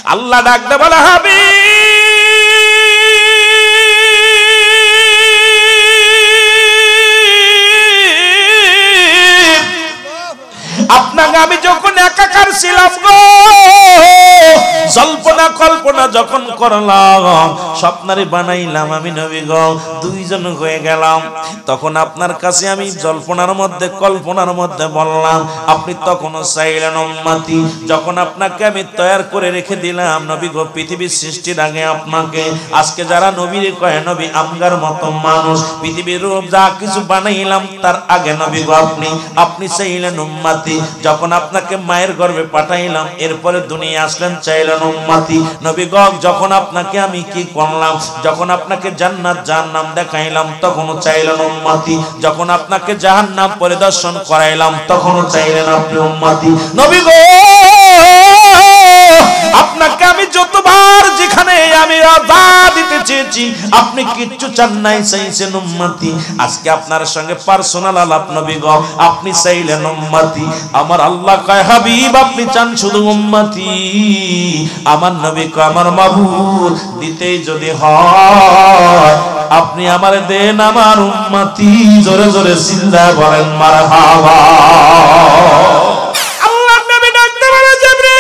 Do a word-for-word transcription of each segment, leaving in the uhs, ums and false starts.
আল্লাহ ডাকতে বলে হাবিব আপনাকে আমি যখন একাকার ছিলাম গো জল্পনা কল্পনা যখন করলাম স্বপ্নারে বানাইলাম আমি নবী গো দুইজন হয়ে গেলাম তখন আপনার কাছে আমি জল্পনার মধ্যে কল্পনার মধ্যে বললাম আপনি তখনও চাইলেন উম্মতি যখন আপনাকে আমি তৈরি করে রেখে দিলাম নবী গো পৃথিবীর সৃষ্টির আগে আপনাকে আজকে যারা নবীরে কয় নবী আমগার মতো মানুষ পৃথিবীর রূপ যা কিছু বানাইলাম তার আগে নবী গো আপনি আপনি চাইলেন উম্মতি যখন আপনাকে মায়ের গর্ভে পাঠাইলাম এরপরে দুনিয়া আসলেন চাইলেন উম্মতি নবী গো যখন আপনাকে আমি কি করলাম যখন আপনাকে জান্নাত জাহান্নাম দেখাইলাম তখনও চাইলেন উম্মতি যখন আপনাকে জাহান্নাম পরিদর্শন করাইলাম তখনও চাইলেন আপনি উম্মতি নবী গো আপনাকে আমি যতবার যেখানে আমি আদা দিতে চেয়েছি আপনি কিচ্ছু চান নাই চাইছেন উম্মতি আজকে আপনার সঙ্গে পার্সোনাল আলাপ নবী গো আপনি চাইলেন উম্মতি আমার আল্লাহ কয় হাবিব আপনি চান শুধু উম্মতি আমার নবী কয় আমার মাবুদ দিতেই যদি হয় আপনি আমার দেন আমার উম্মতি জোরে জোরে চিল্লা বলেন মারহাবা আল্লাহ নবী ডাকতে বলে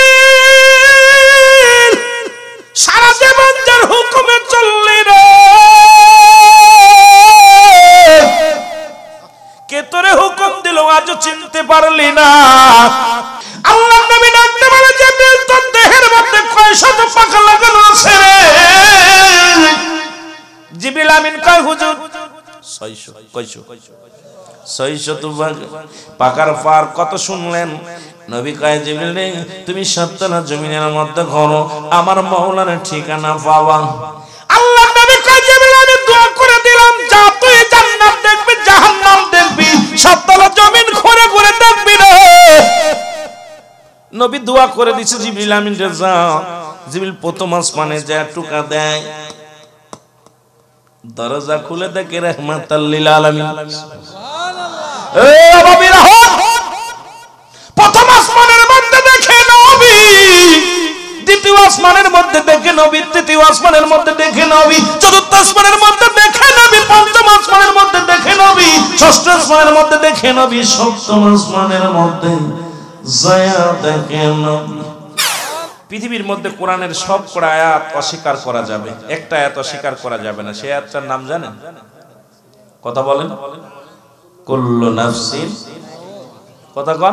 জিবরিল সারা জীবন যার হুকুমে চললি রে কে তোরে হুকুম দিল আজও চিনতে পারলি না আল্লাহ নবী ডাকতে বলে জিবরিল তোর দেহের মধ্যে কয় শত পাখা লাগানো আছে রে জিবরিল আমিন কয় হুজুর ছয়শো কয়শো ছয়শো তো পাকার পার কত শুনলেন নবী কয় জিবরিল রে তুমি সাততলা জমিনের মধ্যে ঘরো আমার মাওলার ঠিকানা পাওয়া আল্লাহ নবী কয় জিবরিল আমি দোয়া করে দিলাম যা তুই জান্নাত দেখবি জাহান্নাম দেখবি সাততলা জমিন ঘুরে ঘুরে দেখবি রে নবী দোয়া করে দিয়েছে জিবরিল আমিন রে যা জিবরিল প্রথম আসমানে যায় টুকা দেয় দরজা খুলে দেখে রাহমাতাল লিল আলামিন সুবহানাল্লাহ এ বাবিরা প্রথম আসমানের মধ্যে দেখে নবী দ্বিতীয় আসমানের মধ্যে দেখে নবী তৃতীয় আসমানের মধ্যে দেখে নবী চতুর্থ আসমানের মধ্যে দেখে নবী পঞ্চম আসমানের মধ্যে দেখে নবী ষষ্ঠ আসমানের মধ্যে দেখে নবী সপ্তম আসমানের মধ্যে যায়া দেখে নবী পৃথিবীর মধ্যে কোরআনের সব করা আয়াত অস্বীকার করা যাবে একটা আয়াত অস্বীকার করা যাবে না সেই আয়াতটার নাম জানেন কথা বলেন কুল্লু নাফসিন কথা কোন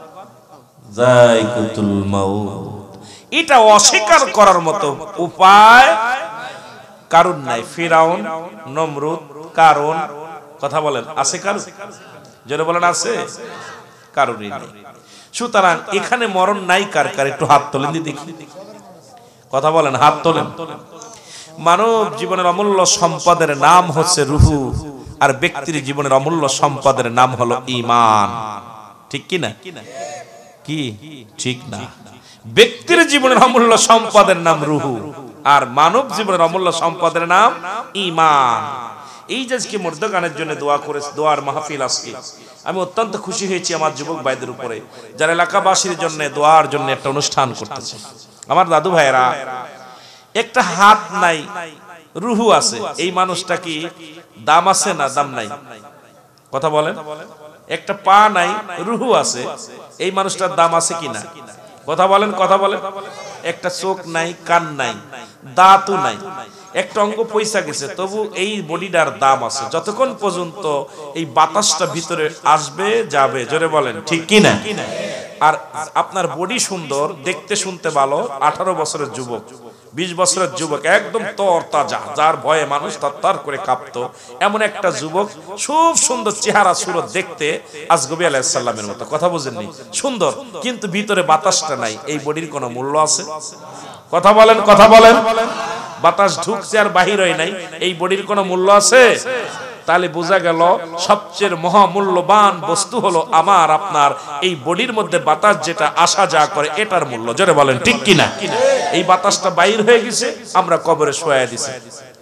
যায়কাতুল মাউত এটা অস্বীকার করার মতো উপায় কারণ নাই ফিরাউন নমরুদ কারণ কথা বলেন আছে কারণ যারা বলেন আছে কারণই নেই সুতরাং এখানে মরণ নাই কার কার একটু হাত তোলেন দেখি কথা বলেন হাত তোলেন মানব জীবনের অমূল্য সম্পদের নাম হচ্ছে রূহ আর ব্যক্তির জীবনের অমূল্য সম্পদের নাম হলো ঈমান ঠিক কি না কি ঠিক না ব্যক্তির জীবনের অমূল্য সম্পদের নাম রূহ আর মানব জীবনের অমূল্য সম্পদের নাম ঈমান এই যে আজকে মর্দগানের জন্য দোয়া করে দোয়ার মাহফিল আজকে আমি অত্যন্ত খুশি হয়েছি আমার যুবক ভাইদের উপরে যারা এলাকাবাসীর জন্য দোয়ার জন্য একটা অনুষ্ঠান করতেছে আমার দাদু ভাইরা একটা হাত নাই রূহ আছে এই মানুষটা কি দাম আছে না দাম নাই কথা বলেন একটা পা নাই রূহ আছে এই মানুষটার দাম আছে কিনা কথা বলেন কথা বলেন একটা চোখ নাই কান নাই দাঁতও নাই একটা অঙ্গ পয়সা গেছে তবু এই বডিটার দাম আছে যতক্ষণ পর্যন্ত এই বাতাসটা ভিতরে আসবে যাবে জোরে বলেন ঠিক কি না আর আপনার বডি সুন্দর দেখতে শুনতে ভালো আঠারো বছরের যুবক বিশ বছরের যুবক একদম তরতাজা যার ভয়ে মানুষ তরতর করে কাঁপতো এমন একটা যুবক খুব সুন্দর চেহারা সুরত দেখতে আজগবি আলাইহিস সালামের মতো কথা বুঝেননি সুন্দর কিন্তু ভিতরে বাতাসটা নাই এই বডির কোনো মূল্য আছে কথা বলেন কথা বলেন বাতাস ঢুকছে আর বাহির হয় নাই এই বডির কোনো মূল্য আছে তাহলে বোঝা গেল সবচেয়ে মহামূল্যবান বস্তু হলো আমার আপনার এই বডির মধ্যে বাতাস যেটা আসা যা করে এটার মূল্য জোরে বলেন ঠিক কিনা এই বাতাসটা বাইর হয়ে গেছে আমরা কবরে শোয়া দিছি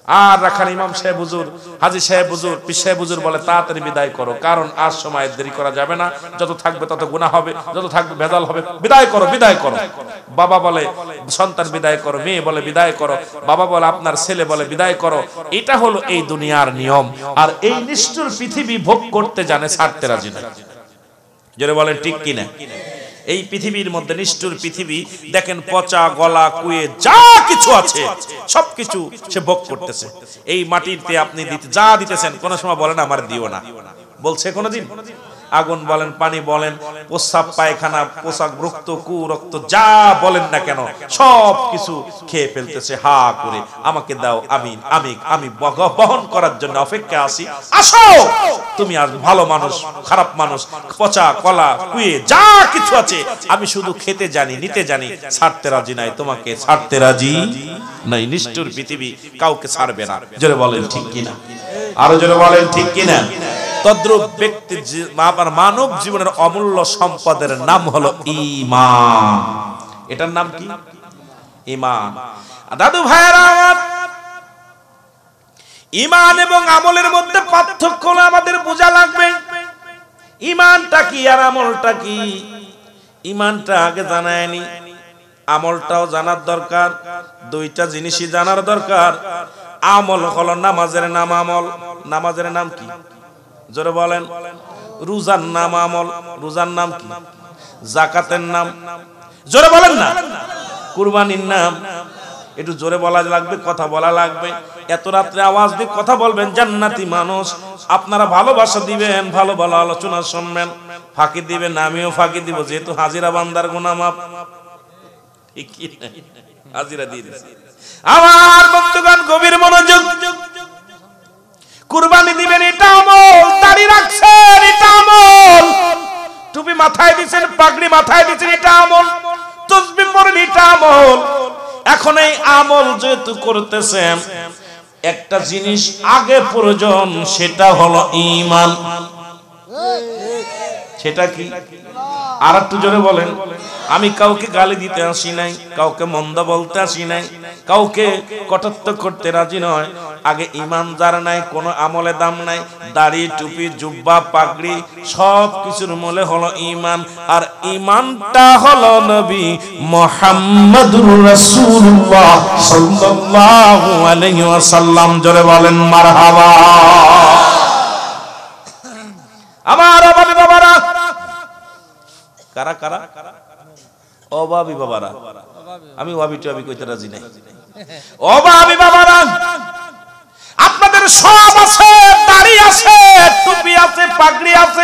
আর রাখাল ইমাম সাহেব হুজুর, হাজী সাহেব হুজুর, পীর সাহেব হুজুর বলে তাড়াতাড়ি বিদায় করো, কারণ আর সময় দেরি করা যাবে না, যত থাকবে তত গুনাহ হবে, যত থাকবে ভেজাল হবে, বিদায় করো বিদায় করো। বাবা বলে সন্তান বিদায় করো, মেয়ে বলে বিদায় করো, বাবা বলে আপনার ছেলে বলে বিদায় করো। এটা হলো এই দুনিয়ার নিয়ম। আর এই নিষ্ঠুর পৃথিবী ভোগ করতে জানে, ছাড়তে রাজি না। যারা বলেন ঠিক কিনা? এই পৃথিবীর মধ্যে নিষ্ঠুর পৃথিবী, দেখেন পচা গলা কুয়ে যা কিছু আছে সবকিছু সে ভোগ করতেছে। এই মাটিতে আপনি যা দিতেছেন কোন সময় বলেন আমার দিও না, বলছে কোনদিন? আগুন বলেন, পানি বলেন, প্রস্রাব পায়খানা, পোশাক, রক্ত, কু রক্ত, যা বলেন না কেন সব কিছু খেয়ে ফেলতেছে হা করে। আমাকে দাও, আমি আমি আমি বহন করার জন্য অপেক্ষা আছি, আসো তুমি। আর ভালো মানুষ, খারাপ মানুষ, পচা কলা কুয়ে যা কিছু আছে আমি শুধু খেতে জানি, নিতে জানি, ছাড়তে রাজি নাই। তোমাকে ছাড়তে রাজি নাই। নিষ্ঠুর পৃথিবী কাউকে ছাড়বে না। জোরে বলেন ঠিক কিনা? আরো জোরে বলেন ঠিক কিনা? তদ্রূপ ব্যক্তি মানব জীবনের অমূল্য সম্পদের নাম হলো ঈমান। এটার নাম কি? ঈমান। দাদু ভাইরা, ঈমান এবং আমলের মধ্যে পার্থক্য আমাদের বোঝা লাগবে। ঈমানটা কি আর আমলটা কি? ঈমানটা আগে জানায়নি, আমলটাও জানার দরকার। দুইটা জিনিসই জানার দরকার। আমল হলো নামাজের নাম আমল। নামাজের নাম কি? জোরে বলেন। রোজার নাম আমল। রোজার নাম কি? যাকাতের নাম। জোরে বলেন না। কুরবানির নাম। একটু জোরে বলা লাগবে, কথা বলা লাগবে। এত রাত্রে আওয়াজ দিয়ে কথা বলবেন, জান্নাতি মানুষ। আপনারা ভালোবাসা দিবেন, ভালো ভালো আলোচনা শুনবেন, ফাঁকি দিবেন, আমিও ফাঁকি দিব, যেহেতু হাজিরা বান্দার গুনাহ মাফ। ঠিক কি না? হাজিরা দিয়ে দিয়েছি। আমার বন্ধুগণ গভীর মনোযোগ। কুরবানি দিবেন, এটা আমল। দাড়ি রাখছেন, এটা আমল। টুপি মাথায় দিবেন, পাগড়ি মাথায় দিবেন, এটা আমল। তাসবিহ পড়েন, এটা আমল। এখন এই আমল যেহেতু করতেছেন, একটা জিনিস আগে প্রয়োজন, সেটা হলো ঈমান। সেটা কি? আর একটু জোরে বলেন। আমি কাউকে গালি দিতে আসি নাই, কাউকে মন্দ বলতে আসি নাই, কাউকে কটাক্ষ করতে রাজি নয়। আগে ঈমান যার নাই, কোনো আমলে দাম নাই। দাড়ি, টুপি, জুব্বা, পাগড়ি সব কিছুর মূলে হলো ঈমান। আর ঈমানটা হলো নবী মুহাম্মদুর রাসূলুল্লাহ সাল্লাল্লাহু আলাইহি ওয়াসাল্লাম। জোরে বলেন মারহাবা। আমার অভাবী বাবারা, কারা কারা অভাবী বাবারা, আমি ওয়াবি টুয়াবি কইতে রাজি নাই। অভাবী বাবারা, আপনাদের সব আছে, দাড়ি আছে, টুপি আছে, পাগড়ি আছে,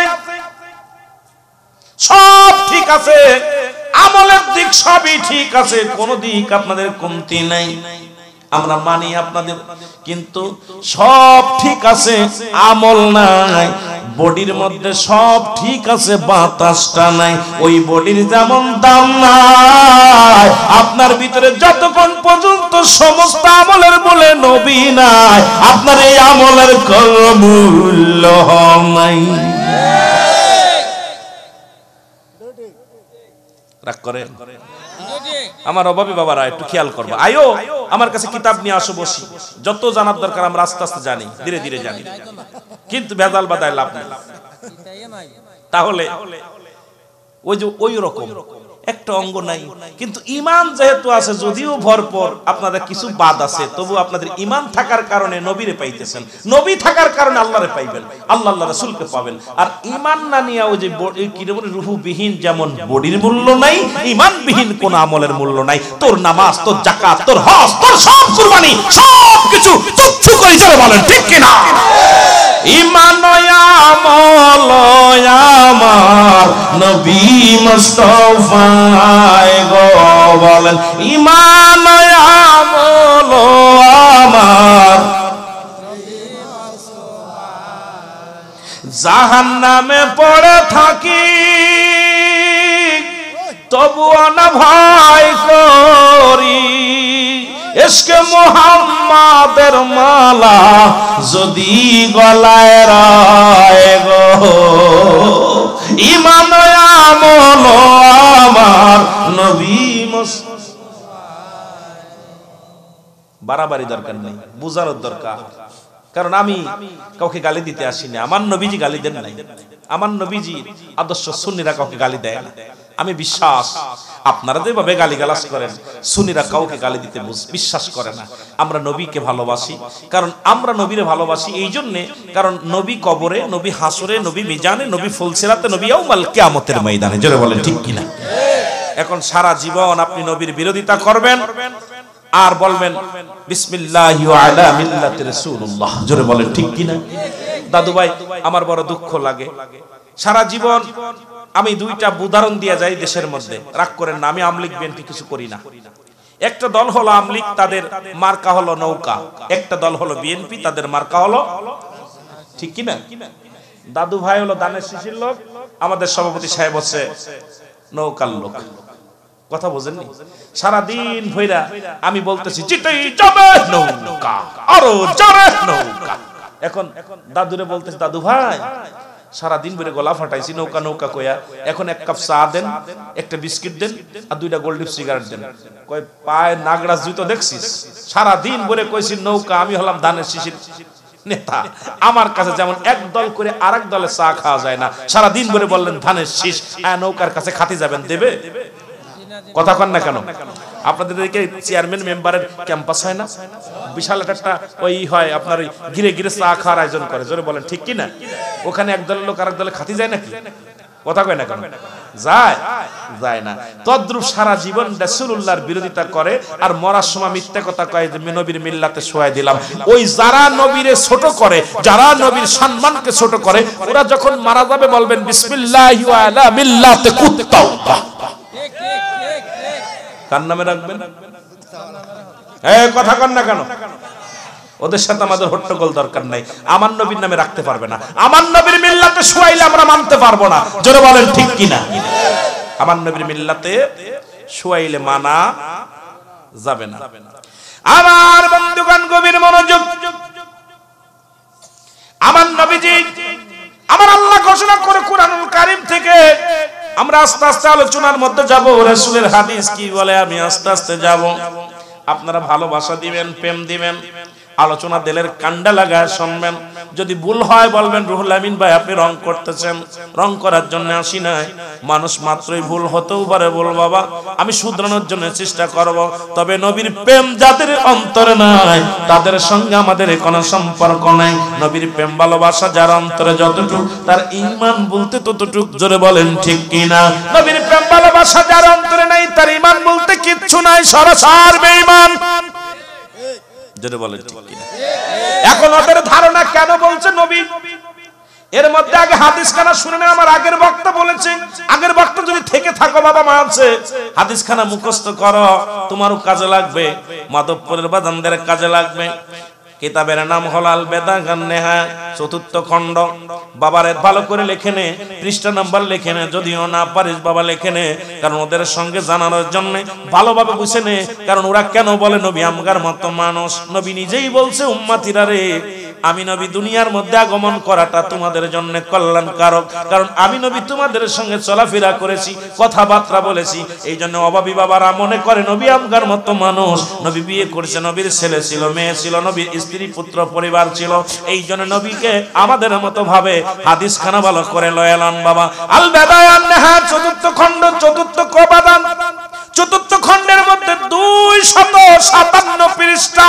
সব ঠিক আছে, আমলের দিক সবই ঠিক আছে, কোন দিক আপনাদের কমতি নাই, আমরা মানি আপনাদের। কিন্তু সব ঠিক আছে, আমল নাই। বডির মধ্যে সব ঠিক আছে, বাতাসটা নাই। ওই বডির যেমন দাম নাই, আপনার ভিতরে যতক্ষণ পর্যন্ত সমস্ত আমলের বলে নবী নাই, আপনার এই আমলের কোনো মূল্য নাই। রাগ করেন? আমার অভাবী বাবারা একটু খেয়াল করবো। আয়ো আমার কাছে কিতাব নিয়ে আসো, বসি। যত জানার দরকার আমরা আস্তে আস্তে জানি, ধীরে ধীরে জানি, কিন্তু ভেজাল বাদায় লাভ নেই। তাহলে ওই যে ওই রকম একটা অঙ্গ নাই, কিন্তু ঈমান যেহেতু আছে, যদিও ভরপুর, আপনাদের কিছু বাদ আছে, তবু আপনাদের ঈমান থাকার কারণে নবীরে পাইতেছেন, নবী থাকার কারণে আল্লাহরে পাইবেন, আল্লাহ আল্লাহ রাসূলকে পাবেন। আর ঈমান না নিয়ে ওই যে কি বলে, রূহবিহীন যেমন বডির মূল্য নাই, ঈমানবিহীন কোন আমলের মূল্য নাই। তোর নামাজ, তোর যাকাত, তোর হজ, তোর সব কুরবানি, সব কিছু তুচ্ছ করে চলে। বলেন ঠিক কি না? ঈমান আমল আমার নবী মুস্তাফায়ে গো বলেন। ঈমান আমল আমার জাহান্নামে পড়ে থাকি, তবুও না ভয় করি। ইশকে মুহাম্মাদের মালা যদি গলায় রায় গো, ঈমান আমল আমার নবী মুস্তাফা। বাড়াবাড়ি দরকার নেই, বুঝানোর দরকার। কারণ আমি কাউকে গালি দিতে আসিনি, আমার নবীজি গালি দেন নাই, আমার নবীজি আদর্শ সুন্নিরা কাউকে গালি দেয় না। আমি বিশ্বাস আপনারা যেভাবে গালিগালাজ করেন, সুন্নিরা কাউকে গালি দিতে বিশ্বাস করে না। আমরা নবীকে ভালোবাসি, কারণ আমরা নবীরে ভালোবাসি এই জন্যে, কারণ নবী কবরে, নবী হাসরে, নবী মিজানে, নবী ফুলসিরাতে, নবী ইয়াউমাল কিয়ামতের ময়দানে। জোরে বলেন ঠিক কিনা? এখন সারা জীবন আপনি নবীর বিরোধিতা করবেন আর বলবেন বিসমিল্লাহি ওয়া আলা মিল্লাতি রাসূলুল্লাহ। জোরে বলেন ঠিক কিনা? দাদু ভাই আমার বড় দুঃখ লাগে, সারা জীবন আমি দুইটা উদাহরণ দিয়ে যাই দেশের মধ্যে, রাগ করেন না, আমি আমলিক বিএনপি কিছু করি না। একটা দল হলো আমলিক, তাদের মার্কা হলো নৌকা, একটা দল হলো বিএনপি, তাদের মার্কা হলো, ঠিক কিনা? দাদু ভাই হলো দানের শিশির লোক, আমাদের সভাপতি সাহেব হচ্ছে নৌকার লোক। কথা বোঝেননি? সারাদিন ভৈরা আমি বলতেছি জিতেই যাবে নৌকা, আরো জোরে নৌকা। এখন দাদুরে বলতেছি দাদু ভাই সারাদিন ভরে গলা ফাটাইছি নৌকা নৌকা কইয়া, এখন এক কাপ চা দেন, একটা বিস্কিট দেন আর দুইটা গোল্ডিপ সিগারেট দেন। কয় পায় নাগরাজ জুতো দেখছিস? সারাদিন ভরে কইছি নৌকা, আমি হলাম ধানের শিশির নেতা, আমার কাছে যেমন এক দল করে আরেক দলে চা খাওয়া যায় না, সারাদিন ভরে বললেন ধানের শীষ, নৌকার কাছে খাতি যাবেন, দেবে? কথা কন না কেন? আপনাদের দিকে চেয়ারম্যান মেম্বারের ক্যাম্পাস হয় না, বিশাল একটা ওই হয় আপনার, ওই ঘিরে ঘিরে চা খাওয়ার আয়োজন করে। জোরে বলেন ঠিক কি না? ওখানে এক দলের লোক আরেক দলে খাতি যায় নাকি? কথা কয় না কেন? যায়? যায় না। তদ্রূপ সারা জীবন রাসূলুল্লাহর বিরোধিতা করে আর মরার সময় মিথ্যা কথা কয় যে নবীর মিল্লাতে শোয়াই দিলাম। ওই যারা নবীরে ছোট করে, যারা নবীর সম্মানকে ছোট করে, ওরা যখন মারা যাবে বলবেন বিসমিল্লাহি ওয়া আলা মিল্লাতি কুত্তাউবা। কার নামে রাখবেন? এই কথা কন না কেন? ওদের সাথে আমাদের হট্টগোল দরকার নাই, আমার নবীর নামে রাখতে পারবে না। আমার নবীর মিল্লাতে শুয়াইলে আমরা মানতে পারবো না। জোরে বলেন ঠিক কিনা? আমার নবীর মিল্লাতে শুয়াইলে মানা যাবে না। আমার বন্ধুগণ গভীর মনোযোগ, আমার নবীজি, আমার আল্লাহ ঘোষণা করে কোরআনুল কারীম থেকে, আমরা আস্তে আস্তে আলোচনার মধ্যে যাব। রাসূলের হাদিস কি বলে আমি আস্তে আস্তে যাব। আপনারা ভালোবাসা দিবেন, প্রেম দিবেন, আলোচনা দিলের কান্ডা লাগায় শুনবেন। যদি ভুল হয় বলবেন রুহুল আমিন ভাই আপনি রং করতেছেন, রং করার জন্য আসি নাই, মানুষ মাত্রই ভুল হতেও পারে, বল বাবা আমি শুধরানোর জন্য চেষ্টা করব। তবে নবীর প্রেম যাদের অন্তরে নাই তাদের সঙ্গে আমাদের কোনো সম্পর্ক নাই। নবীর প্রেম ভালোবাসা যার অন্তরে যতটুকু, তার ঈমান বলতে ততটুকু। জোরে বলেন ঠিক কিনা? নবীর প্রেম ভালোবাসা যার অন্তরে নাই তার ঈমান বলতে কিচ্ছু নাই, সরাসর বেঈমান। জোরে বলেন ঠিক কিনা? এখন ওদের ধারণা কেন বলছে নবী, এর মধ্যে আগে হাদিস খানা শুনে নেন। আমার আগের বক্তা বলেছে, আগের বক্তা যদি থেকে থাকো বাবা মানছে, হাদিস খানা মুখস্থ করো, তোমারও কাজে লাগবে, মাধবপুরের বাজানদের কাজে লাগবে। কিতাবের নাম হল আল বেদাগান নেহা, চতুর্থ খণ্ড। বাবারে ভালো করে লেখে নে, পৃষ্ঠা নাম্বার লেখে নে, যদিও না পারিস বাবা লেখে নে, কারণ ওদের সঙ্গে জানানোর জন্য ভালোভাবে বুঝে নে। কারণ ওরা কেন বলে নবী আমগার মতো মানুষ? নবী নিজেই বলছে উম্মতিরা রে, আমি নবী দুনিয়ার মধ্যে আগমন করাটা তোমাদের জন্য কল্যাণকারক, কারণ আমি নবী তোমাদের সঙ্গে চলাফেরা করেছি, কথাবার্তা বলেছি। এই জন্য অভাবী বাবারা মনে করে নবী আমগার মতো মানুষ। নবী বিয়ে করেছে, নবীর ছেলে ছিল, মেয়ে ছিল, নবীর স্ত্রী পুত্র পরিবার ছিল। এই জন্য নবীকে আমাদের মতো ভাবে হাদিস খানা ভালো করে লয়ালান বাবা। আল বেদায়ান নেহা চতুর্থ খণ্ড, চতুর্থ কোবাদান, চতুর্থ খণ্ডের মধ্যে দুই শত সাতান্ন পৃষ্ঠা,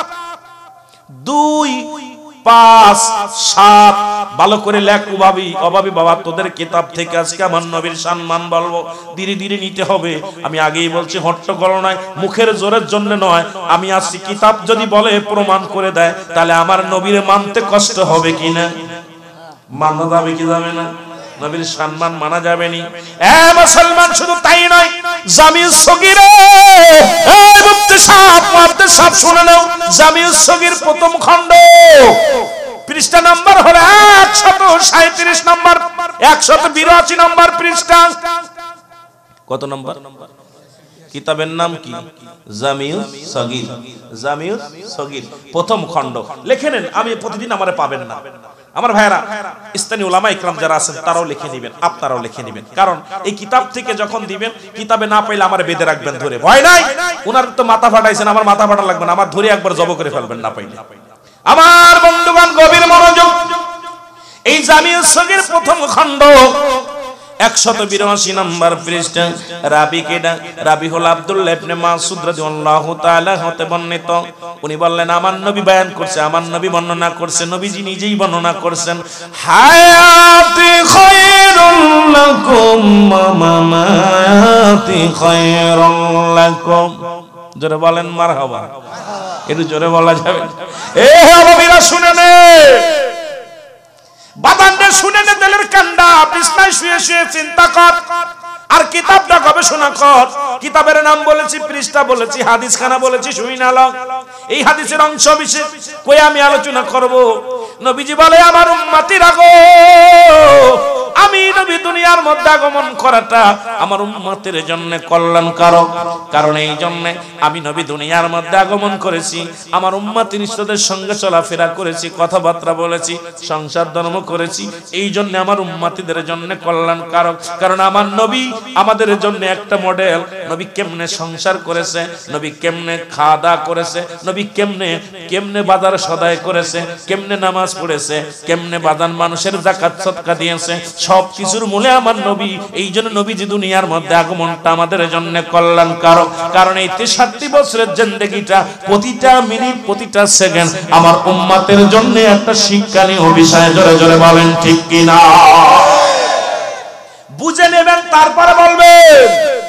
দুই পাঁচ সাত। ভালো করে লেখ অভাবী, অভাবী বাবা তোদের কিতাব থেকে আজকে আমার নবীর সম্মান বলবো, ধীরে ধীরে নিতে হবে। আমি আগেই বলছি হট্টগোল নয়, মুখের জোরের জন্য নয়। আমি আসছি কিতাব যদি বলে প্রমাণ করে দেয়, তাহলে আমার নবীর মানতে কষ্ট হবে কিনা? মানা যাবে কি যাবে না? নবীর সম্মান মানা যাবে নি? এ মুসলমান, শুধু তাই নয়, জামিউস সগীরে এই মুফতি সাহেব, মুফতি সাহেব শুনে নাও, জামিউস সগীর প্রথম খণ্ড, পৃষ্ঠা নাম্বার হলো একশত সাঁইত্রিশ নম্বর, একশত বিরাশি নম্বর পৃষ্ঠা। কত নম্বর? কিতাবের নাম কি? জামিউস সগীর। জামিউস সগীর প্রথম খণ্ড লিখে নেন, আমি প্রতিদিন আমারে পাবেন না। আমার ভাইরা, স্থানীয় উলামা ইকরাম যারা আছেন তারাও লিখে নেবেন, আপনারাও লিখে নেবেন, কারণ এই কিতাব থেকে যখন দিবেন, কিতাবে না পাইলে আমার বেঁধে রাখবেন ধরে, ভয় নাই, উনার তো মাথা ফাটাইছেন, আমার মাথা ফাটা লাগবে না, আমার ধরে একবার জব করে ফেলবেন না পাইলে। আমার বন্ধুগণ গভীর মনোযোগ, এই জামিউস সগীর প্রথম খণ্ড একশত বিরাশি নম্বর পৃষ্ঠা। রাবি কেডা? রাবি হল আব্দুল্লাহ ইবনে মাসউদ রাদিয়াল্লাহু তাআলা হতে বর্ণিত। উনি বললেন আমার নবী বয়ান করছে, আমার নবী বর্ণনা করছে, নবীজি নিজেই বর্ণনা করছেন, হায়াতি খায়রুল লাকুম ওয়া মামাতি খায়রুল লাকুম। জোরে বলেন মারহাবা। একটু জোরে বলা যাবে? এ নবীরা শুনে নে, বাদানটা শুনে নে, দিলের কান্ডা, বিছনায় শুয়ে শুয়ে চিন্তা কর, আর কিতাবটা গবেষণা কর। কিতাবের নাম বলেছি, পৃষ্ঠা বলেছি, হাদিস খানা বলেছি, শুই না লও। এই হাদিসের অংশ বিশেষ কই আমি আলোচনা করব। নবীজি বলে আমার উম্মতিরা গো, আমি নবী দুনিয়ার মধ্যে আগমন করাটা আমার উম্মতের জন্য কল্যাণকারক। কারণ এই জন্য আমি নবী দুনিয়ার মধ্যে আগমন করেছি, আমার উম্মতের ইষ্টদের সঙ্গে চলাফেরা করেছি, কথাবার্তা বলেছি, সংসার ধর্ম করেছি, এই জন্য আমার উম্মতিদের জন্য কল্যাণকারক। কারণ আমার নবী আমাদের জন্য একটা মডেল। নবী কেমনে সংসার করেছে, নবী কেমনে খাওয়া দাওয়া করেছে, নবী কেমনে কেমনে বাজার সদাই করেছে, কেমনে নামাজ পড়েছে, কেমনে বাদান মানুষের যাকাত সদকা দিয়েছে, সব কিছুর মূলে আমার নবী। এই জন্য নবীজি দুনিয়ার মধ্যে আগমনটা আমাদের জন্য কল্যাণকারক। কারণ এই তেষট্টি বছরের জিন্দেগিটা, প্রতিটা মিনিট, প্রতিটা সেকেন্ড আমার উম্মতের জন্য একটা শিক্ষণীয় বিষয়। জোরে জোরে বলেন ঠিক কিনা? বুঝে নেবেন, তারপরে বলবেন।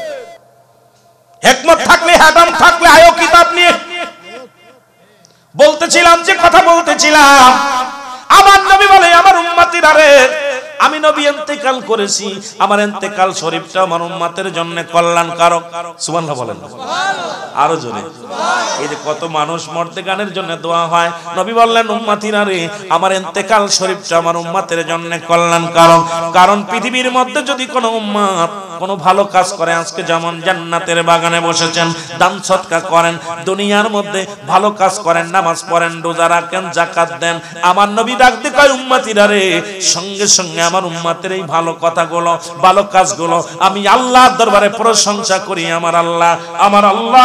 হিকমত থাকলে, হেদাম থাকলে আয়ো কিতাব নিয়ে। বলতেছিলাম যে কথা বলতেছিলাম, আমার নবী বলে আমার উম্মতিরা রে, আমি নবী ইন্তেকাল করেছি, আমার ইন্তেকাল শরীফটা আমার উম্মতের জন্য কল্যাণকারক। সুবহানাল্লাহ বলেন, আরো জোরে। এই যে কত মানুষ মরতে গানের জন্য দোয়া হয়, নবী বললেন উম্মতিরা রে, আমার ইন্তেকাল শরীফটা আমার উম্মতের জন্য কল্যাণকারক। কারণ পৃথিবীর মধ্যে যদি কোনো উম্মত কোনো ভালো কাজ করে, আজকে যেমন জান্নাতের বাগানে বসেছেন, দান সদকা করেন, দুনিয়ার মধ্যে ভালো কাজ করেন, নামাজ পড়েন, রোজা রাখেন, যাকাত দেন, আমার নবী ডাক দিয়ে কয় উম্মতিরা রে, সঙ্গে সঙ্গে আমার উম্মতের এই ভালো কথাগুলো, ভালো কাজগুলো আমি আল্লাহর দরবারে প্রশংসা করি। আমার আল্লাহ, আমার আল্লাহ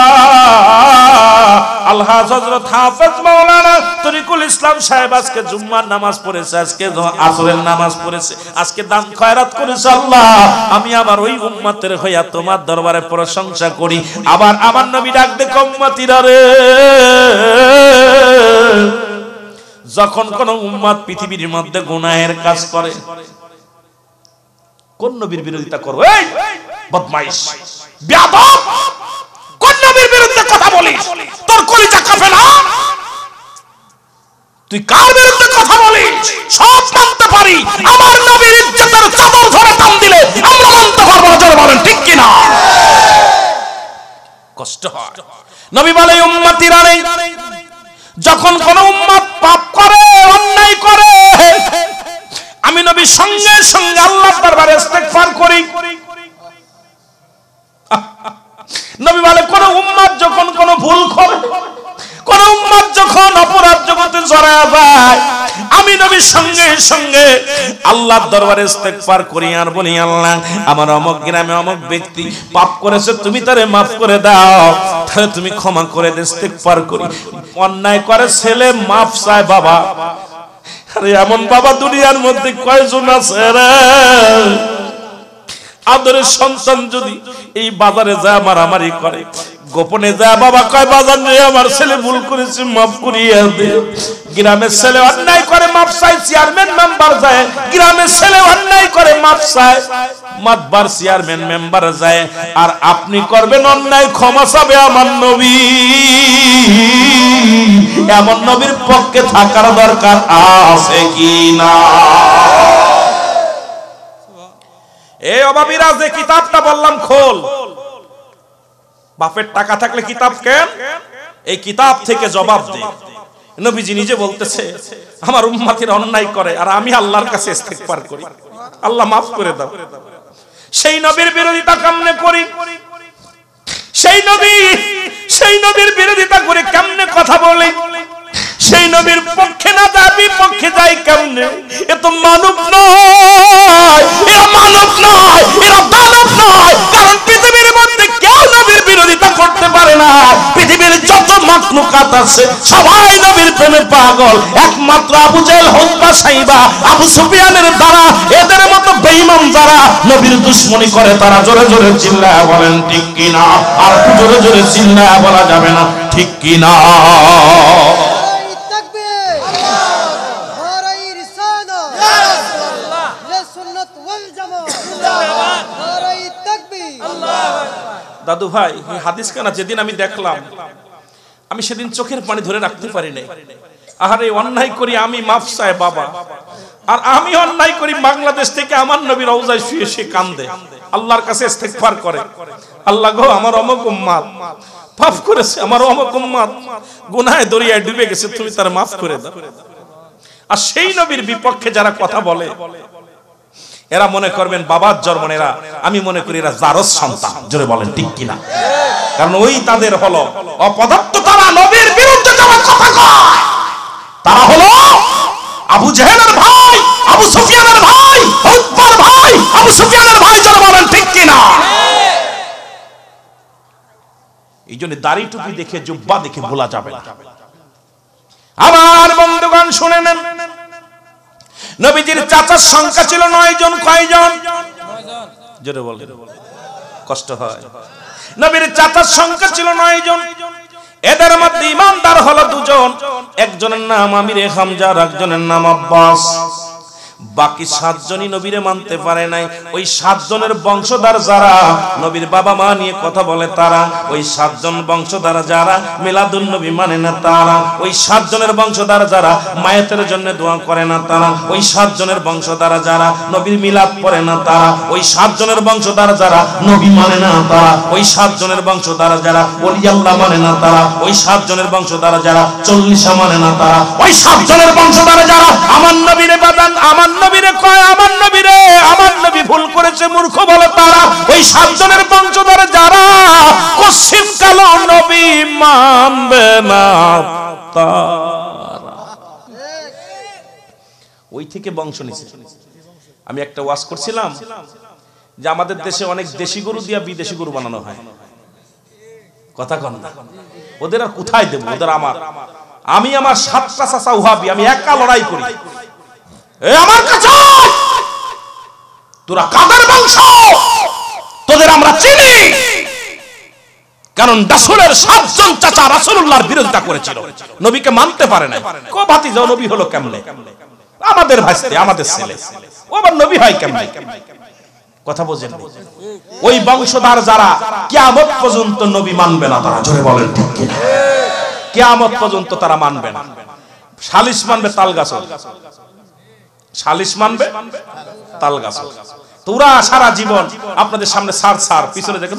আল্লাহ হযরত হাফেজ মাওলানা তরিকুল ইসলাম সাহেব আজকে জুম্মার নামাজ পড়েছে, আজকে আসরের নামাজ পড়েছে, আজকে দান খয়রাত করেছে। আল্লাহ আমি আমার ওই উম্মতের হইয়া তোমার দরবারে প্রশংসা করি। আবার আমার নবী ডাক দে উম্মতিরা রে, যখন কোন উম্মত পৃথিবীর মধ্যে গুনাহের কাজ করে, কোন নবীর বিরোধিতা করো? এই বদমাইশ, বেয়াদব, কোন নবীর বিরুদ্ধে কথা বলিস? তোর কলিজা কাঁপে না? তুই কার বিরুদ্ধে কথা বলিস? সব মানতে পারি, আমার নবীর ইজ্জতের চাদর ধরে টান দিলে আমরা মানতে পারবো না। জোরে বলেন ঠিক কিনা? কষ্ট হয়। নবী বলে উম্মতিরা রে, যখন কোন উম্মত পাপ করে, অন্যায় করে, আমি নবী সঙ্গে সঙ্গে আল্লাহর দরবারে ইস্তেগফার করি। নবী বলে কোন উম্মত যখন কোন ভুল করে, কোন উম্মত যখন অপরাধ জগতে জড়ায় যায়, আমি নবী সঙ্গে সঙ্গে আল্লাহর দরবারে ইস্তেগফার করি আর বলি আল্লাহ আমার অমুক গ্রামে অমুক ব্যক্তি পাপ করেছে, তুমি তারে মাফ করে দাও, তাহলে তুমি ক্ষমা করে দে। ইস্তেগফার করি। অন্যায় করে ছেলে মাফ চায় বাবা, আরে এমন বাবা দুনিয়ার মধ্যে কয়জন আছে রে? আদরের সন্তান যদি এই বাজারে যায় মারামারি করে, গোপনে যায় বাবা কয় বাজার রে আমার ছেলে ভুল করেছে মাফ করিয়ে দে। গ্রামের ছেলে অন্যায় করে মাফ চায়, চেয়ারম্যান মেম্বার যায়, গ্রামের ছেলে অন্যায় করে মাফ চায়, মাতবার চেয়ারম্যান মেম্বার যায়। আর আপনি করবেন অন্যায়, ক্ষমা চাবে আমার নবী। এমন নবীর পক্ষে থাকার দরকার আছে কি না? এই অভাবীরা যে কিতাবটা বললাম খোল, বাপের টাকা থাকলে কিতাব কেন? এই কিতাব থেকে জবাব দে। নবীজি নিজে বলতেছে আমার উম্মতের অন্যায় করে আর আমি আল্লাহর কাছে ইস্তেগফার করি, আল্লাহ মাফ করে দাও। সেই নবীর বিরোধিতা কেমনে করি? সেই নবী সেই নবীর বিরোধিতা করে কেমনে কথা বলি? সেই নবীর পক্ষে না যায় বিপক্ষে বিপক্ষে যায় কেমনে? এ তো মানব নয়, এরা মানব নয়, এরা দানব নয়। কারণ পৃথিবীর মধ্যে কেউ নবীর বিরোধিতা করতে পারে না। পৃথিবীর যত মাখলুকাত আছে সবাই নবীর প্রেমে পাগল। একমাত্র আবু জেহেল, উতবা, সাইবা, আবু সুফিয়ানের দ্বারা এদের মতো বেঈমান যারা নবীর দুশমনি করে তারা জোরে জোরে চিল্লায়া বলেন ঠিক কি না? আর জোরে জোরে চিল্লায়া বলা যাবে না ঠিক কি না? দাদু ভাই, এই হাদিস খানা যেদিন আমি দেখলাম আমি সেদিন চোখের পানি ধরে রাখতে পারি নাই। আহারে অন্যায় করি আমি, মাফ চাই বাবা। আর আমি অন্যায় করি বাংলাদেশ থেকে আমার নবী রওজায় শুয়ে সে কান্দে, আল্লাহর কাছে ইস্তেগফার করে, আল্লাহ গো আমার অমুক উম্মত পাপ করেছে, আমার অমুক উম্মত গুনাহে দরিয়ায় ডুবে গেছে, তুমি তার মাফ করে দাও। আর সেই নবীর বিপক্ষে যারা কথা বলে এরা মনে করবেন বাবার জন্ম, এরা আমি মনে করি এরা জারজ সন্তান। জোরে বলেন ঠিক কিনা? কারণ ওই তাদের হলো অপদার্থ, তারা নবীর বিরুদ্ধে যারা কথা কয় তারা হলো আবু জেহেলের ভাই, আবু সুফিয়ানের ভাই, উতবার ভাই, আবু সুফিয়ানের ভাই। জোরে বলেন ঠিক কিনা? এই জন্য দাড়ি টুপি দেখে, জুব্বা দেখে ভোলা যাবে না। আমার বন্ধুগণ শুনে নেন, নবীজির চাচার সংখ্যা ছিল নয় জন। কয়জন? জোরে বলেন, কষ্ট হয়। নবীর চাচার সংখ্যা ছিল নয় জন। এদের মধ্যে ইমানদার হলো দুজন, একজনের নাম আমিরে হামজা আর একজনের নাম আব্বাস। বাকি সাতজনই নবীরে মানতে পারে নাই। ওই সাতজনের বংশধর যারা নবীর বাবা মা নিয়ে কথা বলে তারা, ওই সাতজন বংশধর যারা মিলাদুন নবী মানে না তারা, ওই সাতজনের বংশধর যারা মায়েতের জন্য দোয়া করে না তারা, ওই সাতজনের বংশধর যারা নবীর মিলাদ পড়ে না তারা, ওই সাতজনের বংশধর যারা নবী মানে না তারা, ওই সাতজনের বংশধর যারা ওলি আল্লাহ মানে না তারা, ওই সাতজনের বংশধর যারা চল্লিশা মানে না তারা, ওই সাতজনের বংশধর যারা আমার নবীরে বাদান, আমার নবীরে কয় আমার নবীরে আমার নবী ভুল করেছে মূর্খ বলে তারা, ওই সাতজনের বংশধর যারা কসিম কালো নবী মানবে না তারা। ওই থেকে বংশ নিছে। আমি একটা ওয়াজ করছিলাম যে আমাদের দেশে অনেক দেশি গরু দিয়া বিদেশি গরু বানানো হয়। কথা কন না, ওদের আর কোথায় দেব? ওদের আমার আমি আমার সাতটা চাচা ওহাবি, আমি একা লড়াই করি। এই আমার কাছে তোরা কাদের বংশ? তোদের আমরা চিনি, কারণ রাসূলের সাতজন চাচা রাসূলুল্লাহর বিরোধিতা করেছিল, নবীকে মানতে পারে নাই। কো ভাতিজা নবী হলো কেমনে? আমাদের ভাইস্তে, আমাদের ছেলে, ও আবার নবী হয় কেমনে? কথা বোঝেন? ওই বংশধর যারা কিয়ামত পর্যন্ত নবী মানবে না তারা। জোরে বলেন ঠিক কি? কিয়ামত পর্যন্ত তারা মানবে না। সালিশ মানবে তাল গাছ, সালিশ মানবে তাল গাছ। তোরা সারা জীবন আপনাদের সামনে সার সার, পিছনে দেখে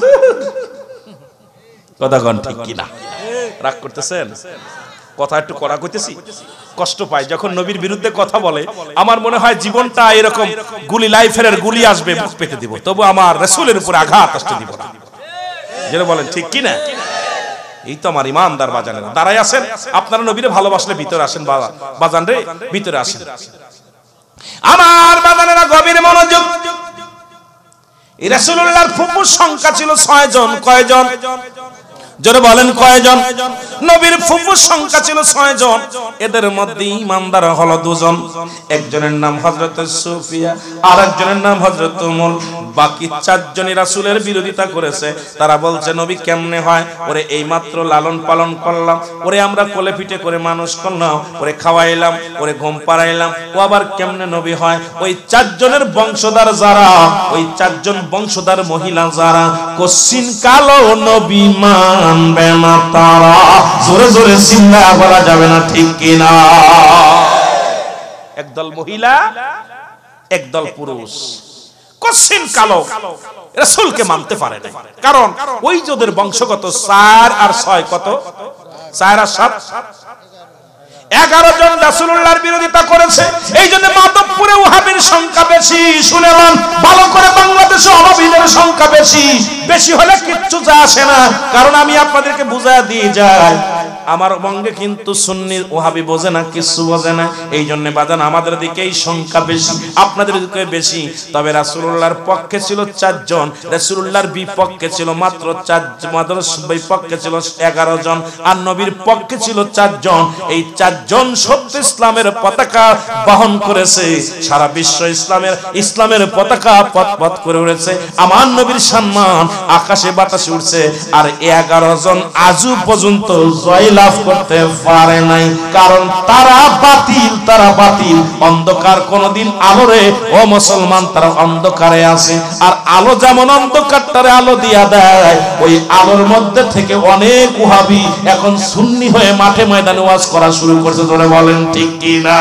কথা কন ঠিক কিনা? রাগ করতেছেন? কথা একটু কড়া কইতেছি, কষ্ট পাই যখন নবীর বিরুদ্ধে কথা বলে। আমার মনে হয় জীবনটা এরকম গুলি, লাইফের গুলি আসবে, মুখ পেতে দিব, তবু আমার রাসূলের উপরে আঘাত আসতে দিব না। যেন বলেন ঠিক কিনা? এই তো আমার ইমানদার বাজানেরা দাঁড়াই আছেন। আপনারা নবীরে ভালোবাসলে ভিতরে আসেন, বাবা বাজান রে ভিতরে আসেন। আমার বাজানেরা গভীর মনোযোগ। রাসূলুল্লাহর ফুফুর সংখ্যা ছিল ছয় জন। কয়জন? জোরে বলেন কয়জন? নবীর ফুফুর সংখ্যা ছিল ছয় জন। এদের মধ্যে ইমানদার হলো দুজন, একজনের নাম হযরত সুফিয়া আর একজনের নাম হযরত উমর। বাকি চারজনই রাসূলের বিরোধিতা করেছে। তারা বলছে নবী কেমনে হয়? ওরে এইমাত্র লালন পালন করলাম, ওরে আমরা কোলে পিঠে করে মানুষ করলাম, ওরে খাওয়াইলাম, ওরে ঘুম পাড়াইলাম, ও আবার কেমনে নবী হয়? ওই চারজনের বংশধর যারা, ওই চারজন বংশধর মহিলা যারা কসিন কালো নবী মানবে না তারা। জোরে জোরে চিল্লা বলা যাবে না ঠিক কিনা? একদল মহিলা, একদল পুরুষ কসিন কালো রাসূলকে মানতে পারে না। কারণ ওই যাদের বংশগত চার আর ছয় কত? চার আর সাত এগারো জন রাসূলুল্লাহর বিরোধিতা করেছে। এই জন্য মাধবপুরে ওহাবীর সংখ্যা বেশি। শুনেলাম ভালো করে, বাংলাদেশে ওহাবীদের সংখ্যা বেশি। বেশি হলে কিচ্ছু যায় আসে না, কারণ আমি আপনাদেরকে বুঝায় দিয়ে যাই, আমার বঙ্গে কিন্তু সুন্নি ওহাবী বোঝে না, কিছু বোঝে না। এই জন্য বাজান আমাদের দিকে এই সংখ্যা বেশি, আপনাদের দিকে বেশি। তবে রাসূলুল্লাহর পক্ষে ছিল চারজন, রাসূলুল্লাহর বিপক্ষে ছিল মাত্র চার, মাত্র বিপক্ষে ছিল এগারো জন, আর নবীর পক্ষে ছিল চারজন। এই চারজন সত্য ইসলামের পতাকা বহন করেছে, সারা বিশ্ব ইসলামের ইসলামের পতাকা পথ করে উড়েছে। আমার নবীর সম্মান আকাশে বাতাসে উঠছে। আর এগারো জন আজও পর্যন্ত জয় লাভ করতে পারে নাই, কারণ তারা বাতিল, তারা বাতিল। অন্ধকার কোনদিন আলোরে, ও মুসলমান, তারা অন্ধকারে আছে। আর আলো যেমন অন্ধকারটারে আলো দিয়া দেয়, ওই আলোর মধ্যে থেকে অনেক ওহাবী এখন সুন্নি হয়ে মাঠে ময়দানে ওয়াজ করা শুরু করছে। তোরা বলেন ঠিক কি না?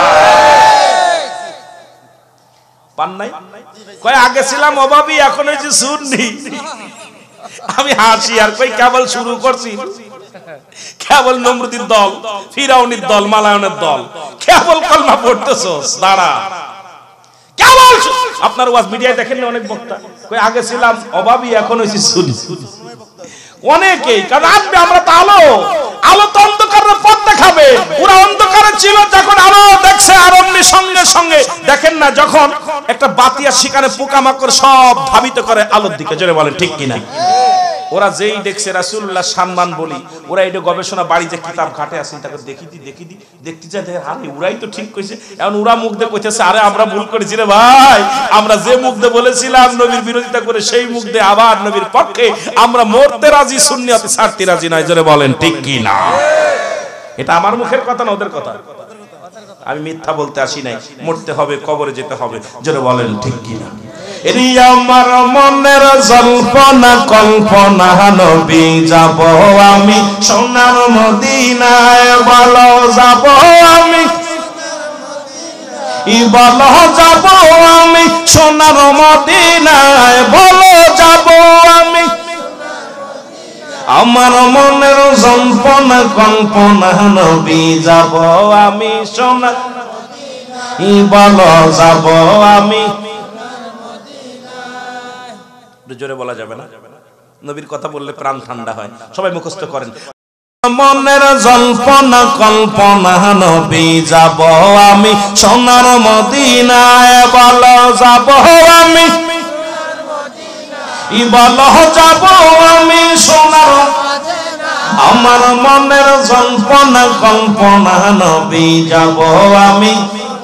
পান নাই কয় আগে ছিলাম ওহাবী, এখন হয়েছে সুন্নি। আমি হাসি আর কই কেবল শুরু করছি, কেবল নমরুদের দল, ফিরাউনের দল, মালায়নের দল, কেবল কলমা পড়তেছস। দাঁড়া, কেবল আপনার ওয়াজ মিডিয়ায় দেখেন না, অনেক বক্তা কই আগে ছিলাম ওহাবী, এখন হইছি সুন্নি। অনেকেই, কারণ আসবে আমরা তো আলো, আলো তো অন্ধকারের পথ দেখাবে। ওরা অন্ধকারে ছিল, যখন আলো দেখছে আর অমনি সঙ্গে সঙ্গে দেখেন না, যখন একটা বাতিয়া শিকারে পোকামাকড় সব ধাবিত করে আলোর দিকে। জোরে বলেন ঠিক কিনা? ওরা যেই দেখছে রাসূলুল্লাহ সম্মান বলি, ওরা এটা গবেষণা বাড়ি যে কিতাব ঘাটে আছে, তাকে দেখি দি দেখি দি দেখতে যায়, আরে ওরাই তো ঠিক কইছে। এখন ওরা মুখ দিয়ে কইতেছে, আরে আমরা ভুল করেছি রে ভাই, আমরা যে মুখ দিয়ে বলেছিলাম নবীর বিরোধিতা করে, সেই মুখ দিয়ে আবার নবীর পক্ষে আমরা মরতে রাজি, সুন্নিয়তে ছাড়তে রাজি নয়। জোরে বলেন ঠিক কি না? এটা আমার মুখের কথা না, ওদের কথা। আমি মিথ্যা বলতে আসি নাই, মরতে হবে, কবরে যেতে হবে। জোরে বলেন ঠিক কি না? এরি আমার মনের জল্পনা কল্পনা, নবী যাব আমি সোনার মদিনায়, বলো যাব আমি, বলো যাব আমি সোনার মদিনায়, বলো যাব আমি। আমার মনের জল্পনা কল্পনা, নবী যাব আমি সোনার, বলো যাব আমি। জোরে বলা যাবে না, নবীর কথা বললে প্রাণ ঠান্ডা হয়। সবাই মুখস্থ করেন। মনের জল্পনা কল্পনা, নবী যাব আমি সোনার মদিনায়, বলো যাব আমি, বলো যাব আমি সোনার। আমার মনের জল্পনা কল্পনা, নবী যাব আমি,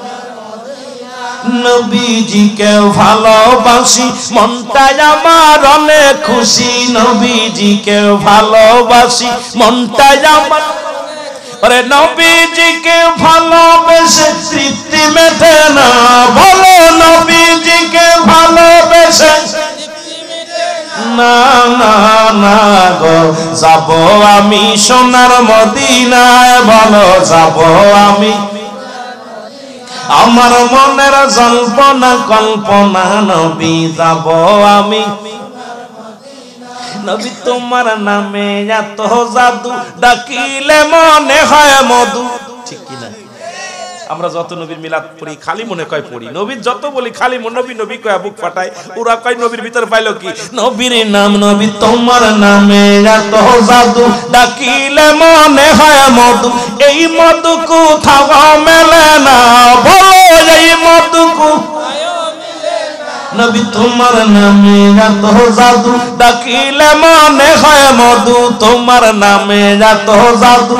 নবীজিকে ভালোবাসি, মনটাই আমার অনেক খুশি। নবীজিকে ভালোবাসি, মনটাই আমার, আরে নবীজিকে ভালোবেসে তৃপ্তি মেটে না, বলো নবীজিকে ভালোবেসে না না না গো, যাব আমি সোনার মদিনায়, বলো যাব আমি। আমার মনের জল্পনা কল্পনা, নবী যাব আমি। নবী তোমার নামে এত জাদু, ডাকিলে মনে হয় মধু। ঠিক কিনা? আমরা যত নবীর মিলাদ পড়ি খালি মনে কয় পড়ি, নবীর যত বলি খালি নবী নবী কয় বুক ফাটায়। ওরা কয় নবীর ভিতর পাইলো কি? নবীর নাম, নবী তোমার নামে এত জাদু, ডাকিলে মনে হয় মধু। এই মধু কোথাও মেলে না, বলো এই মধু নবী তোমার নামে এত জাদু, ডাকিলে মনে হয় মধু। তোমার নামে এত জাদু,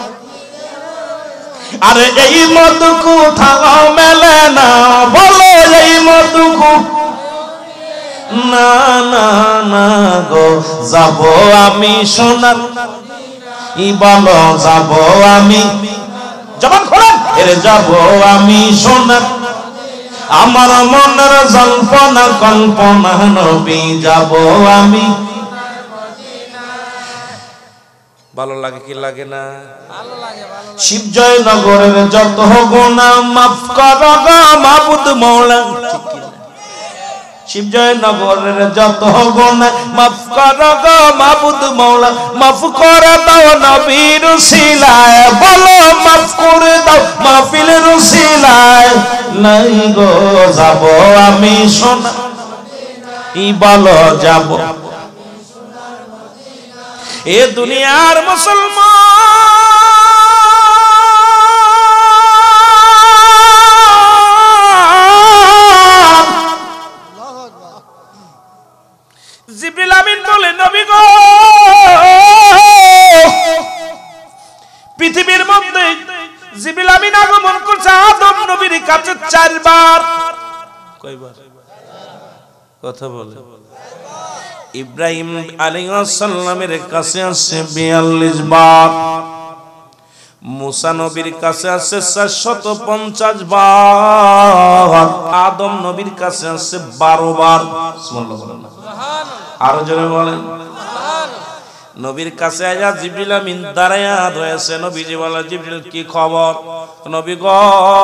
আরে এই মধু কোথাও মেলে না, বলো এই মধু না না না গো, যাব আমি সোনার, বলো যাব আমি। জবান খোলেন, এর যাব আমি সোনার। আমার মনের জল্পনা কল্পনা, নবী যাব আমি। ভালো লাগে কি লাগে না? শিবজয় নগরের যত গুনাহ মাফ করো গো মাবুদ মওলা। শিবজয় নগরের যত গুনাহ মাফ করো গো মাবুদ মওলা, মাফ করে দাও নবীর উসিলায়, বলো মাফ করে দাও মাহফিলের উসিলায়। নাই গো যাব আমি সোনা ই বলো যাব এ দুনিয়ার মুসলমান। জিবরিল আমিন বলে নবী গো পৃথিবীর মধ্যে জিবরিল আমিন আগমন করছে আদম নবীর কাছে চারবার। কয়বার কথা বলে? ইব্রাহিম আলাইহিস সালামের কাছে আসছে বিয়াল্লিশ বার, মুসা নবীর কাছে আসছে চারশত পঞ্চাশ বার, আদম নবীর কাছে আসছে বারো বার। সুবহানাল্লাহ বলেন না? আরো জোরে বলেন। নবীর কাছে আয়া জিবরিল আমিন দাঁড়ায়া রয়েছে। নবীজি বলে জিবরিল কি খবর? নবী গো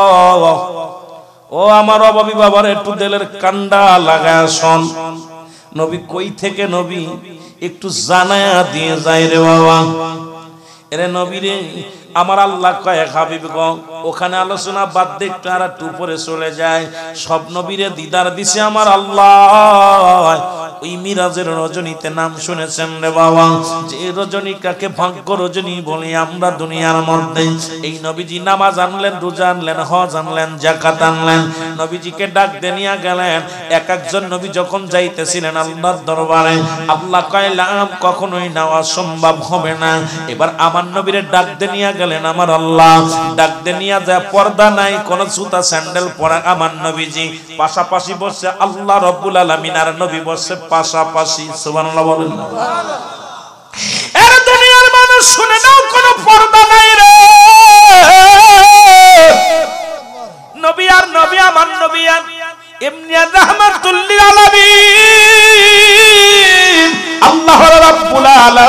ও আমার অভাবী বাবার একটু দিলের কান্ডা লাগায় শোন। নবী কই থেকে নবী একটু জানায়া দিয়ে যায় রে বাবা। এরে নবী রে আমার আল্লাহ কয় হাবিব গো ওখানে আলোচনা বাদ দে, একটু আর একটু উপরে চলে যায়। সব নবীরে দিদার দিছে আমার আল্লাহ। ওই মিরাজের রজনীতে নাম শুনেছেন রে বাবা, যে রজনী কাকে ভাগ্য রজনী বলি আমরা দুনিয়ার মধ্যে। এই নবীজি নামাজ আনলেন, রোজা আনলেন, হজ আনলেন, যাকাত আনলেন, নবীজিকে ডাক দিয়ে নিয়ে গেলেন। এক একজন নবী যখন যাইতেছিলেন আল্লাহর দরবারে, আল্লাহ কইলাম কখনোই নেওয়া সম্ভব হবে না। এবার আমার নবীরে ডাক দিয়ে নিয়ে গেলেন আমার আল্লাহ। ডাক দিয়ে নিয়ে যায়, পর্দা নাই, কোন জুতা স্যান্ডেল পরা আমার নবীজি পাশাপাশি বসে, আল্লাহ রাব্বুল আলামিন আর নবী বসে পাশাপাশি। সুবহানাল্লাহ বলেন। এর দুনিয়ার মানুষ শুনে নাও, কোন পর্দা নাই রে। নবী আর নবী আমার নবী আর এমনি রাহমাতুল লিল আলামিন আল্লাহ রাব্বুল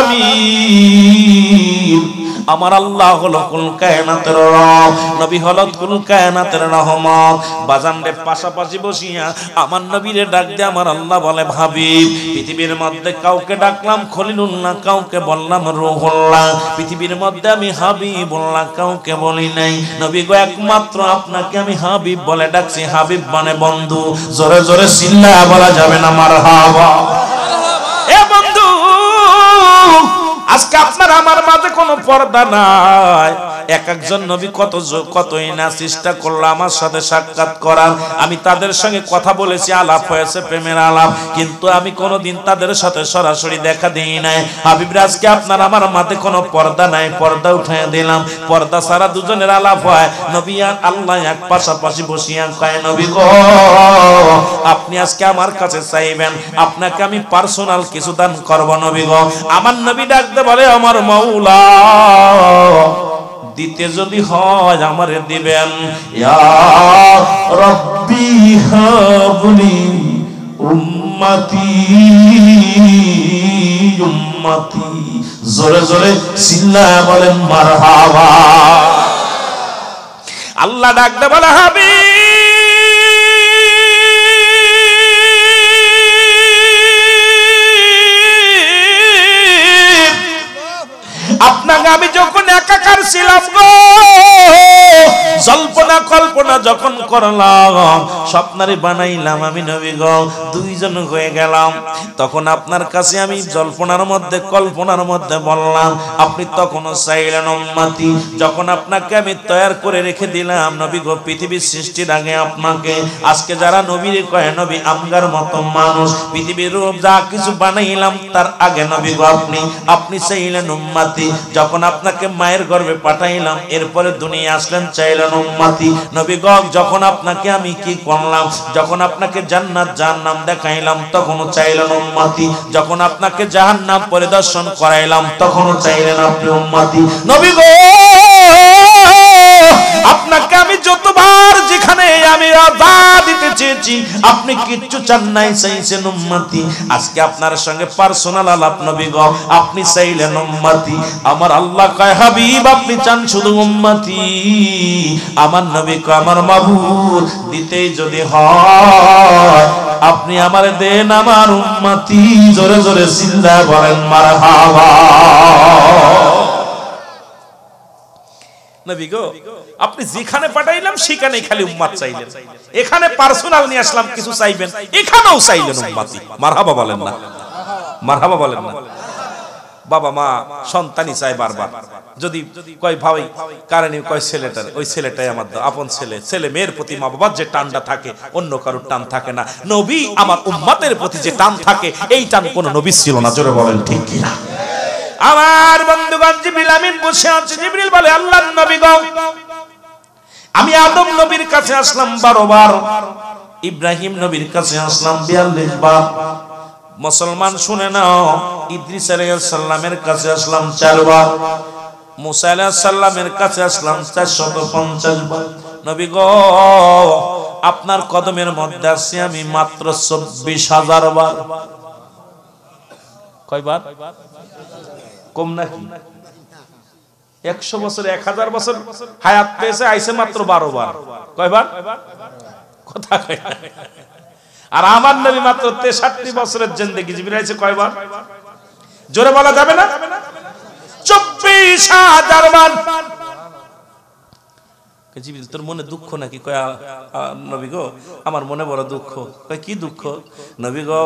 আলামিন। আমার আল্লাহ হলো কুল কায়নাতের রব, নবী হলো কুল কায়নাতের রহমত। বাজানরে পাশাপাশি বসিয়া আমার নবীরে ডাক দিয়ে আমার আল্লাহ বলে হাবিব, পৃথিবীর মধ্যে কাউকে ডাকলাম খলিলুল্লাহ, কাউকে বললাম রূহুল্লাহ, পৃথিবীর মধ্যে আমি হাবিবুল্লাহ কাউকে বলি নাই। নবী গো একমাত্র আপনাকে আমি হাবিব বলে ডাকছি। হাবিব মানে বন্ধু। জোরে জোরে চিল্লায়া বলা যাবে না মারহাবা? এ বন্ধু, আজকে আপনার আমার মাঝে কোনো পর্দা নাই। এক একজন নবী কত কতই না চেষ্টা করলো আমার সাথে সাক্ষাৎ করার। আমি তাদের সঙ্গে কথা বলেছি, আলাপ হয়েছে, প্রেমের আলাপ, কিন্তু আমি কোনোদিন তাদের সাথে সরাসরি দেখা দিই নাই। হাবিবরা আজকে আপনার আমার মাঝে কোনো পর্দা নাই, পর্দা উঠাইয়া দিলাম। পর্দা ছাড়া দুজনের আলাপ হয়। নবী আর আল্লাহ এক পাশাপাশি বসিয়া কয় নবী গো আপনি আজকে আমার কাছে চাইবেন, আপনাকে আমি পার্সোনাল কিছু দান করব নবী গো। আমার নবী ডাকতে বলে আমার মাওলা দিতে যদি হয় আমারে দিবেন। ইয়া রাব্বি হাবলি উম্মতি উম্মতি। জোরে জোরে চিল্লায়া বলেন মারহাবা। আল্লাহ ডাকতে বলে হাবিব আপনাকে আমি যখন একাকার ছিলাম গো, জল্পনা কল্পনা যখন করলাম, স্বপ্নারে বানাইলাম আমি নবী গো, দুইজন হয়ে গেলাম, তখন আপনার কাছে আমি জল্পনার মধ্যে কল্পনার মধ্যে বললাম, আপনি তখনও চাইলেন উম্মতি। যখন আপনাকে আমি তৈরি করে রেখে দিলাম নবী গো পৃথিবীর সৃষ্টির আগে আপনাকে, আজকে যারা নবীর কয় নবী আমগার মতো মানুষ, পৃথিবীর রূপ যা কিছু বানাইলাম তার আগে নবী গো আপনি আপনি চাইলেন উম্মতি। যখন আপনাকে মায়ের গর্ভে পাঠাইলাম এরপরে দুনিয়া আসলেন চাইলেন উম্মতি। নবী গো যখন আপনাকে আমি কি করলাম, যখন আপনাকে জান্নাত জাহান্নাম দেখাইলাম তখনও চাইলেন উম্মতি। যখন আপনাকে জাহান্নাম পরিদর্শন করাইলাম তখনও চাইলেন আপনি উম্মতি। নবী গো আপনাকে আমি যতবার যেখানে আমি রাজা দিতে চেয়েছি, আপনি কিচ্ছু চান নাই, চাইছেন উম্মতি। আজকে আপনার সঙ্গে পার্সোনাল আলাপ নবী গো, আপনি চাইলেন উম্মতি। আমার আল্লাহ কয় হাবিব আপনি চান শুধু উম্মতি, আমার নবী কয় আমার মাবুদ দিতেই যদি হয় আপনি আমার দেন আমার উম্মতি। জোরে জোরে চিল্লা বলেন মারহাবা। নবী গো আপনি যেখানে পাঠাইলাম সেখানেই খালি উম্মত চাইলেন, এখানে পার্সোনাল নিয়ে আসলাম কিছু চাইবেন, এখানেও চাইলেন উম্মতি। মারহাবা বলেন না, মারহাবা বলেন না। বাবা মা সন্তানই চায় বারবার, যদি কয় ভাই কারণে কয় ছেলেটার, ওই ছেলেটাই আমার আপন ছেলে। ছেলে মেয়ের প্রতি মা বাবার যে টানটা থাকে অন্য কারোর টান থাকে না, নবী আমার উম্মতের প্রতি যে টান থাকে এই টান কোন নবী ছিল না। জোরে বলেন ঠিক কিনা? আমার বন্ধুগণ জিবরিল আমিন বসে আছে, জিবরিল বলে আল্লাহর নবী গো আমি আদম নবীর কাছে আসলাম বারো বার, ইব্রাহিম নবীর কাছে আসলাম বিয়াল্লিশ বার, মুসলমান শুনে নাও ইদ্রিস আলাইহিস সালামের কাছে আসলাম চার বার, মুসা আলাইহিস সালামের কাছে আসলাম চারশত পঞ্চাশ বার। নবী গো আপনার কদমের মধ্যে আছি আমি মাত্র চব্বিশ হাজার বার। কয়বার? কম নাকি? একশো বছর এক হাজার বছর হায়াত পেয়েছে, আইসে মাত্র বারো বার। কয়বার? কথা কয় না। আর আমার নবী মাত্র তেষট্টি বছরের জিন্দেগি, জিবরিল আইছে কয়বার? জোরে বলা যাবে না? চব্বিশ হাজার বার। জিবরিল তোর মনে দুঃখ নাকি? কয় নবী গো আমার মনে বড় দুঃখ। কয় কি দুঃখ? নবী গো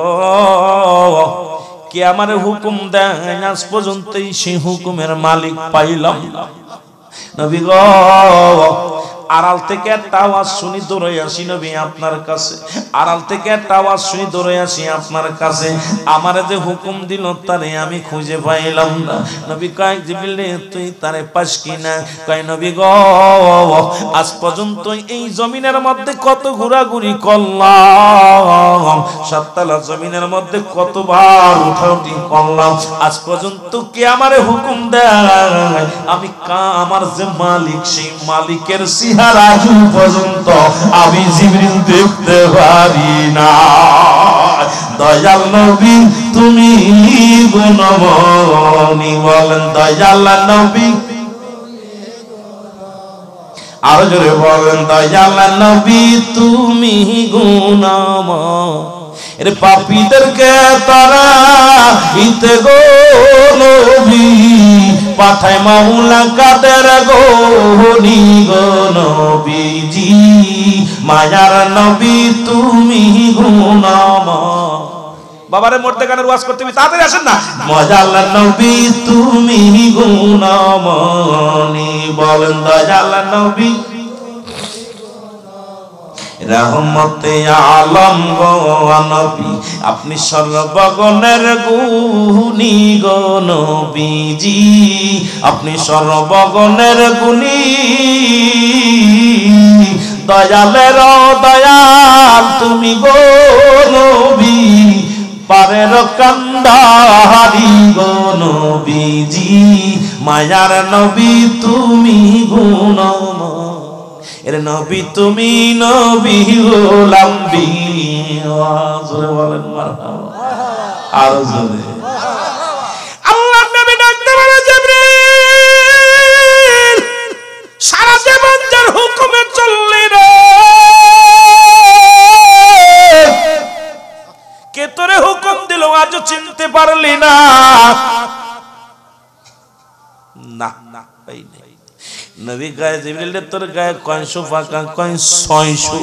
কে আমারে হুকুম দেয় আজ পর্যন্তই সেই হুকুমের মালিক পাইলাম না। নবী গো আড়াল থেকে একটা আওয়াজ শুনি দৌড়ে আসি নবী আপনার কাছে, আড়াল থেকে একটা আওয়াজ শুনি দৌড়ে আসি আপনার কাছে, আমারে যে হুকুম দিল তারে আমি খুঁজে পাইলাম না। নবী কয় জিবরিল তুই তারে পাস কিনা? কয় নবী গো আজ পর্যন্ত এই জমিনের মধ্যে কত ঘোরাঘুরি করলাম, সাততলা জমিনের মধ্যে কতবার উঠাউঠি করলাম, আজ পর্যন্ত কে আমারে হুকুম দেয় আমি কা আমার যে মালিক সেই মালিকের চেহারা পর্যন্ত আমি জিবরিল দেখতে পারি না। দয়াল নবী তুমি গুণমণি, বলেন দয়াল নবী, আর জোরে বলেন দয়াল নবী তুমি গুণমণি। এর পাপীদেরকে তারা ইতে গো নবী পাঠায় মাওলা কাদের গো নি গো নবীজি, মায়ার নবী তুমি গুণময়। বাবারে মরতে গানের ওয়াজ করতে তাড়াতাড়ি আসেন না। মজাল নবী তুমি গুণময়, বলেন দয়াল নবী রহমতে আলম গো নবী আপনি সর্বগণের গুণী গো নবীজি, আপনি সর্বগণের গুণী, দয়ালের দয়াল তুমি গো নবী, পারের কান্দারি গো নবীজি, মায়ার নবী তুমি গুণময়। এর নবী তুমি নবী লাম্বি, জোরে বলেন মারহাবা। আর জোরে আল্লাহর নবী ডাকতে বলে জিবরিল সারা জীবন যার হুকুমে চললি রে, কে তোরে হুকুম দিল আজও চিনতে পারলি না? না না পাই নাই। নবী গায়ে জিবরিল তোর গায়ে কয়শো ফাঁকা? কয় ছয়শো।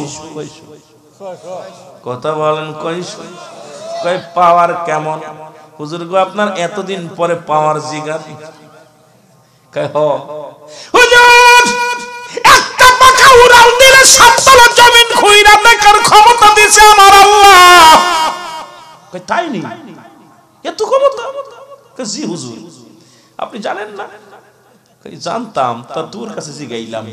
কথা বলেন কয়শো? কয় পাওয়ার কেমন? হুজুর গো আপনার এতদিন পরে পাওয়ার জিগার? কয় হ হুজুর একটা পাখা উড়াল দিলে সাততলা জমিন খুইরা দেখার ক্ষমতা দিয়েছে আমার আল্লাহ। কয় তাই নি? এত ক্ষমতা? কয় জি হুজুর। আপনি জানেন না? জানতাম তা তোর কাছে জিগাইলাম,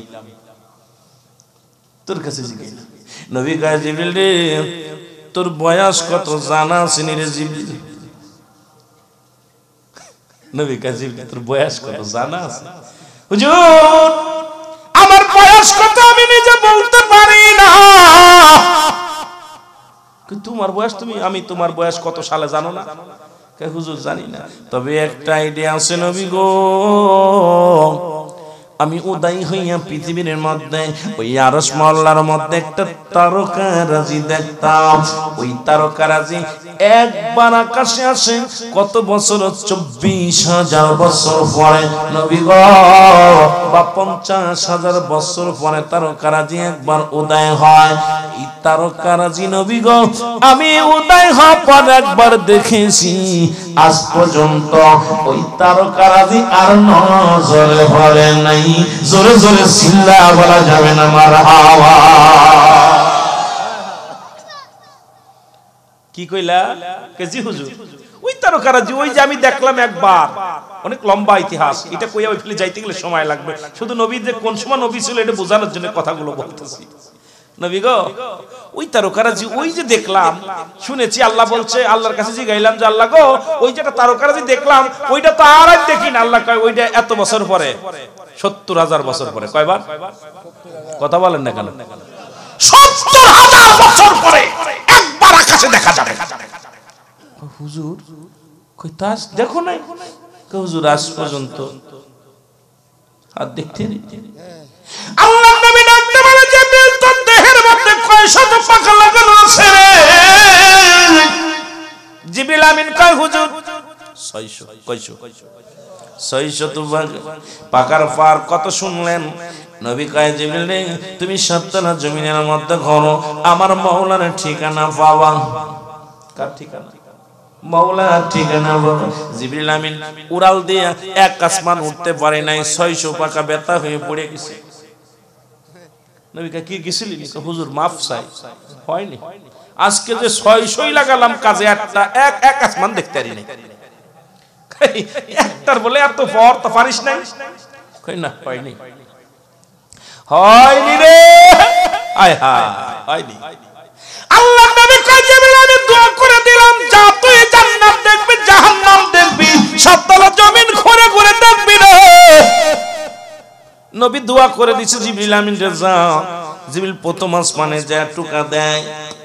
তোর কাছে জিগাইলাম। নবী গায়ে জিবরিল রে তোর বয়স কত জানা আছে নি রে জিবরিল? নবী গায়ে জিবরিল তোর বয়স কত জানা আছে? হুজুর আমার বয়স কত আমি নিজে বলতে পারি না, তোমার বয়স তুমি আমি তোমার বয়স কত সালে জানো না? কে হুজুর জানি না, তবে একটা আইডিয়া আছে নবী গো, আমি উদয় হইয়া পৃথিবীর মধ্যে ওই আরশ মহল্লার মধ্যে একটা তারকারাজি দেখতাম। ওই তারকারাজি একবার আকাশে আসে কত বছর, চব্বিশ হাজার বছর পরে নবী গো, বা পঞ্চাশ হাজার বছর পরে তারকারাজি একবার উদয় হয়। এই তারকারাজি নবী গো আমি উদয় হওয়ার পর একবার দেখেছি, আজ পর্যন্ত ওই তারকারাজি আর নজরে পড়ে নাই। জোরে জোরে সিল্লা বলা যাবে না মারহাবা। কি কইলা কেজি হুজুর? ওই তারকারাজি ওই যে আমি দেখলাম একবার, অনেক লম্বা ইতিহাস, এটা কইয়া ওই ফেলে যাইতে গেলে সময় লাগবে। শুধু নবী যে কোন সময় নবী ছিল এটা বোঝানোর জন্য কথাগুলো বলতেছি। নবী গো ওই তারকারাজি ওই যে দেখলাম, শুনেছি আল্লাহ বলছে, আল্লাহর কাছে জিগাইলাম যে আল্লাহ গো ওই যেটা তারকারাজি দেখলাম ওইটা তো আর দেখি না। আল্লাহ কয় ওইটা এত বছর পরে, সত্তর হাজার বছর পরে। কয়বার? কথা বলেন না কেন? সত্তর হাজার বছর পরে একবার আকাশে দেখা যাবে। হুজুর কই তাস দেখো নাই? হুজুর আজ পর্যন্ত আর দেখতে নেই। আল্লাহ নবী ডাকতে বলে যে তোর দেহের মধ্যে কয় শত পাকা লাগানো আছে রে? জিবরিল আমিন কয় হুজুর ছয়শো। কয়শো? ছয়শো। তো পাকার পার কত শুনলেন? নবী কয় জিবরিল রে তুমি সাতটা জমিনের মধ্যে ঘোরো, আমার মাওলার ঠিকানা পাবা। কার ঠিকানা? মাওলার ঠিকানা পাবা। জিবরিল আমিন উড়াল দিয়ে এক আসমান উঠতে পারে নাই, ছয়শো পাকা ব্যথা হয়ে পড়ে গেছে। নবী কয় কি গেছিলি? হুজুর মাফ চাই, হয়নি। আজকে যে ছয়শই লাগালাম কাজে, একটা এক এক আসমান দেখতে পারি নাই। একটার বলে এত পর তো পারিস নাই? কই না হয়নি, হয়নি রে, আয় হায় হয়নি। আল্লাহ নবী কয় জিবরিল আমি দোয়া করে দিলাম যা তুই জান্নাত দেখবি জাহান্নাম দেখবি, সাততলা জমিন ঘুরে ঘুরে দেখবি রে। নবী দোয়া করে দিছে জিবরিল আমিন রে যা। জিবরিল প্রথম আসমানে যায় টুকা দেয়,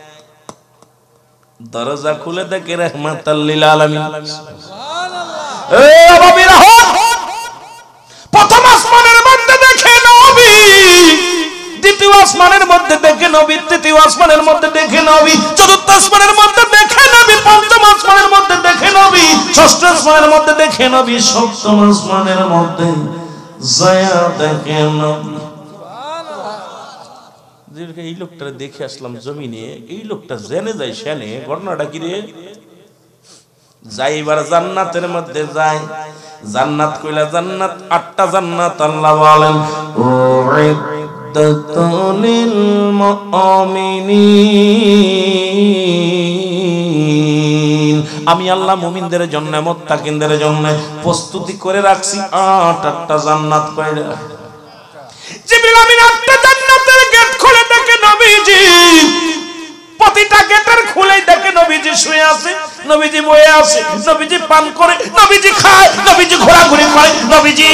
দরজা খুলে দেখে রাহমাতাল লিল আলামিন। প্রথম আসমানের মধ্যে দেখে নবী, দ্বিতীয় আসমানের মধ্যে দেখে নবী, তৃতীয় আসমানের মধ্যে দেখে নবী, চতুর্থ আসমানের মধ্যে দেখে নবী, পঞ্চম আসমানের মধ্যে দেখে নবী, ষষ্ঠ আসমানের মধ্যে দেখে নবী, সপ্তম আসমানের মধ্যে যায়া দেখে নবী। এই লোকটা দেখে আসলাম জমিনে, এই লোকটা জেনে যায় সেনে, ঘটনাটা কি রে? যাইবার জান্নাতের মধ্যে যায়। জান্নাত কইলা জান্নাত আটটা জান্নাত আল্লাহ বলেন উইদ্দাতুল লিল মুমিনিন, আমি আল্লাহ মুমিনদের জন্য মুত্তাকিনদের জন্য প্রস্তুতি করে রাখছি আট আটটা জান্নাত কইরা। জিবরিল আমিন আটটা জান্নাতের গেট খুলে দেখে নবীজি, প্রতিটা গেটের খুলেই দেখে নবীজি শুয়ে আছে, নবীজি বসে আছে, নবীজি পান করে, নবীজি খায়, নবীজি ঘোরাঘুরি করে, নবীজি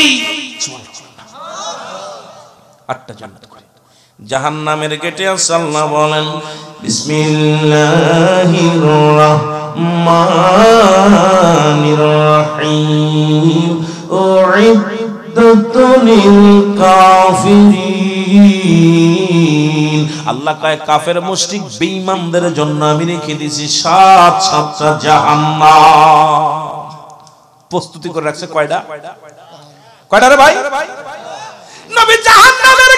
আটটা জান্নাত করে। জাহান্নামের গেটে আছে আল্লাহ বলেন বিসমিল্লাহির রাহমানির রাহিম উইদ্দাতুল লিল কাফিরিন। আল্লাহ কয় কাফের মুশরিক বেঈমানদের জন্য আমি রেখে দিয়েছি সাত সাতটা জাহান্নাম। প্রস্তুতি করে রাখছে কয়টা? কয়টা রে ভাই? নবী জাহান্নামের